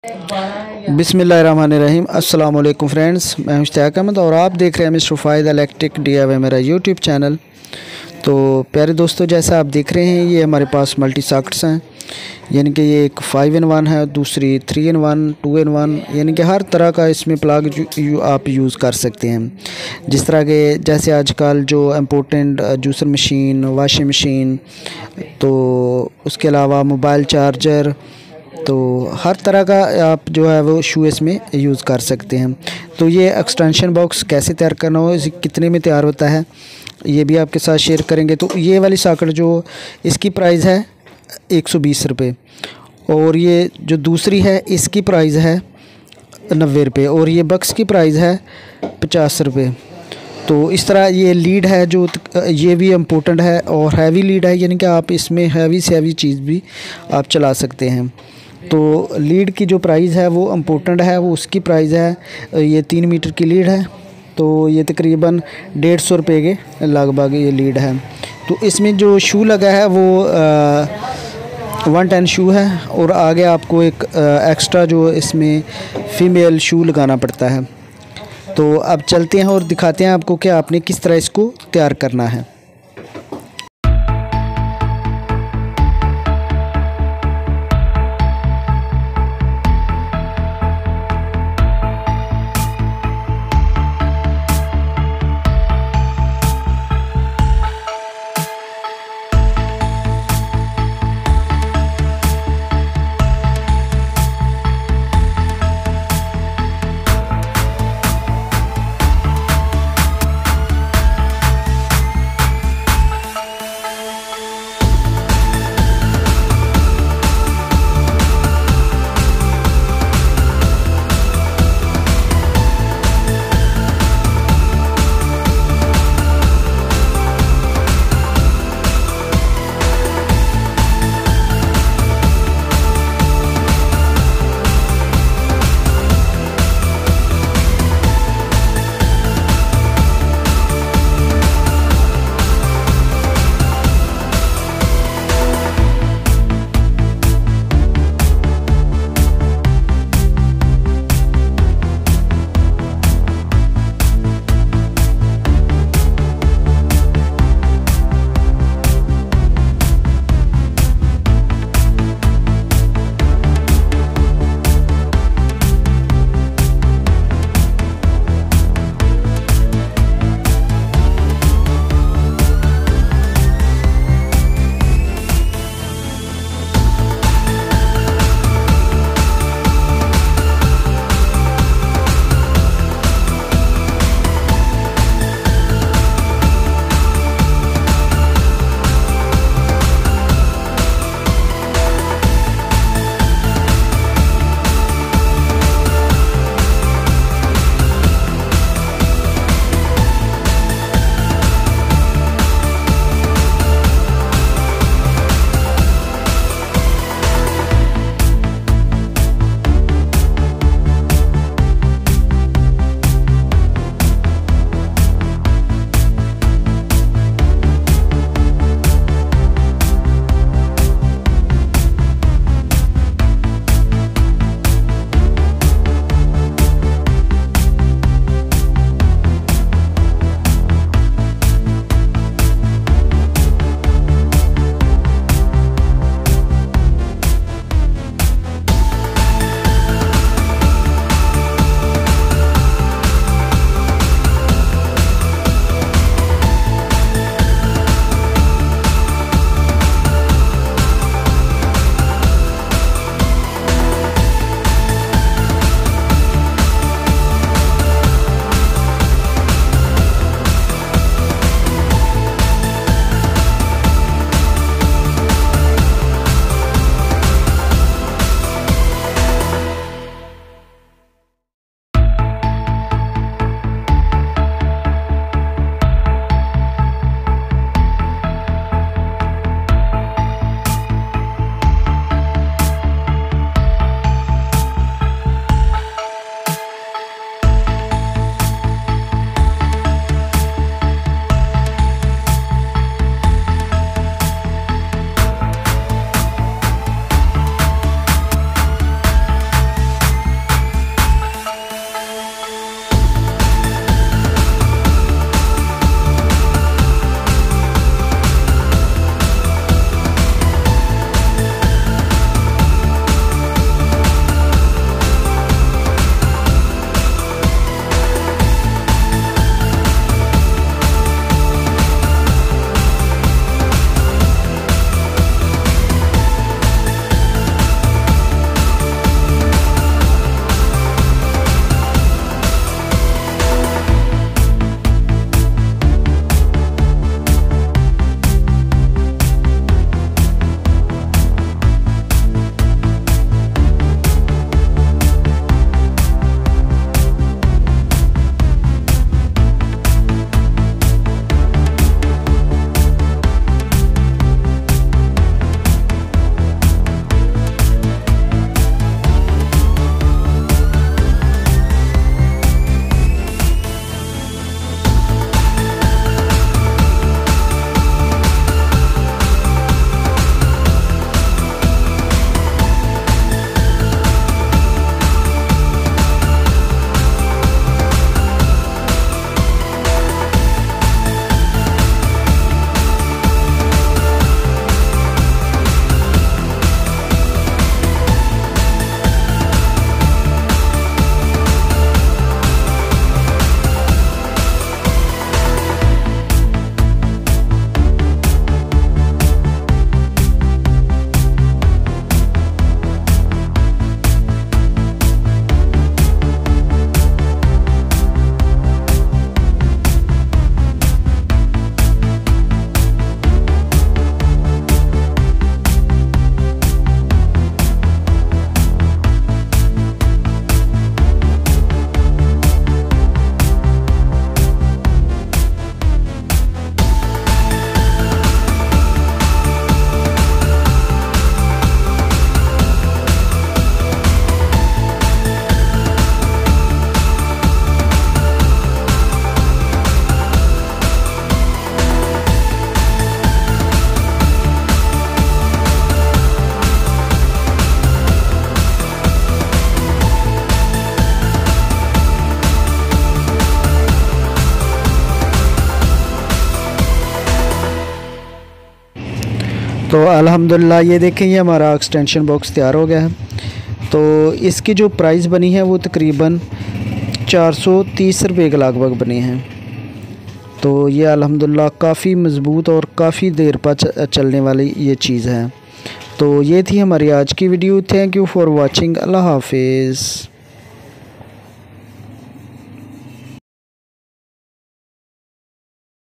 बिस्मिल्लाहिर्रहमानिर्रहीम। अस्सलाम वालेकुम फ्रेंड्स, मैं मुश्ताक अहमद और आप देख रहे हैं मिस्टर फ़ायद इलेक्ट्रिक DIY मेरा यूट्यूब चैनल। तो प्यारे दोस्तों, जैसा आप देख रहे हैं ये हमारे पास मल्टी सॉकेट्स हैं, यानी कि ये एक 5 in 1 है, दूसरी 3 in 1, 2 in 1, यानी कि हर तरह का इसमें प्लग आप यूज़ कर सकते हैं। जिस तरह के जैसे आजकल जो important juicer machine, washing machine, तो उसके अलावा मोबाइल चार्जर, तो हर तरह का आप जो है वो शू इसमें यूज़ कर सकते हैं। तो ये एक्सटेंशन बॉक्स कैसे तैयार करना हो, इसे कितने में तैयार होता है, ये भी आपके साथ शेयर करेंगे। तो ये वाली सॉकेट जो इसकी प्राइस है 120 रुपये, और ये जो दूसरी है इसकी प्राइस है 90 रुपये, और ये बक्स की प्राइस है 50 रुपये। तो इस तरह ये लीड है जो ये भी इम्पोर्टेंट है और हैवी लीड है, यानी कि आप इसमें हैवी से हैवी चीज़ भी आप चला सकते हैं। तो लीड की जो प्राइस है वो इम्पोर्टेंट है, वो उसकी प्राइस है, ये 3 मीटर की लीड है, तो ये तकरीबन 150 रुपये के लगभग ये लीड है। तो इसमें जो शू लगा है वो 110 शू है, और आगे आपको एक एक्स्ट्रा जो इसमें फ़ीमेल शू लगाना पड़ता है। तो अब चलते हैं और दिखाते हैं आपको कि आपने किस तरह इसको तैयार करना है। तो अल्हम्दुलिल्लाह ये देखें, ये हमारा एक्सटेंशन बॉक्स तैयार हो गया है। तो इसकी जो प्राइस बनी है वो तकरीबन 430 रुपये के लगभग बनी है। तो ये अल्हम्दुलिल्लाह काफ़ी मज़बूत और काफ़ी देर पर चलने वाली ये चीज़ है। तो ये थी हमारी आज की वीडियो। Thank you for watching. अल्लाह हाफिज़।